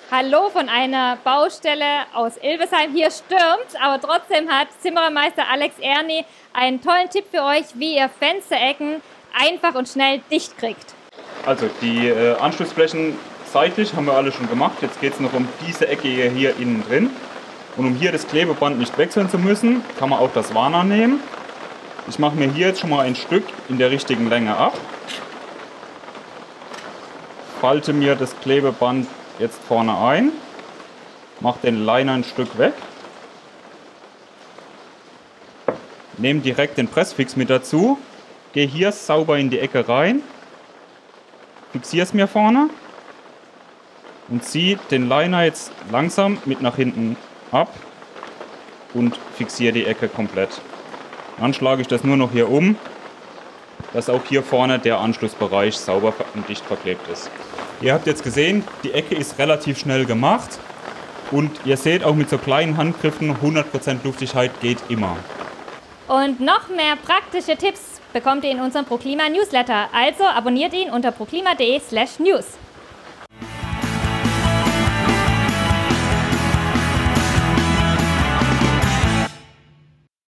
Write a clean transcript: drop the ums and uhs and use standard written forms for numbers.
Hallo von einer Baustelle aus Ilvesheim. Hier stürmt, aber trotzdem hat Zimmermeister Alex Erni einen tollen Tipp für euch, wie ihr Fensterecken einfach und schnell dicht kriegt. Also die Anschlussflächen seitlich haben wir alle schon gemacht. Jetzt geht es noch um diese Ecke hier innen drin. Und um hier das Klebeband nicht wechseln zu müssen, kann man auch das Warner nehmen. Ich mache mir hier jetzt schon mal ein Stück in der richtigen Länge ab. Falte mir das Klebeband jetzt vorne ein. Mache den Liner ein Stück weg. Nehme direkt den Pressfix mit dazu. Gehe hier sauber in die Ecke rein. Fixiere es mir vorne. Und ziehe den Liner jetzt langsam mit nach hinten ab. Und fixiere die Ecke komplett. Dann schlage ich das nur noch hier um, dass auch hier vorne der Anschlussbereich sauber und dicht verklebt ist. Ihr habt jetzt gesehen, die Ecke ist relativ schnell gemacht und ihr seht auch mit so kleinen Handgriffen, 100% Luftigkeit geht immer. Und noch mehr praktische Tipps bekommt ihr in unserem ProKlima Newsletter. Also abonniert ihn unter proklima.de/news.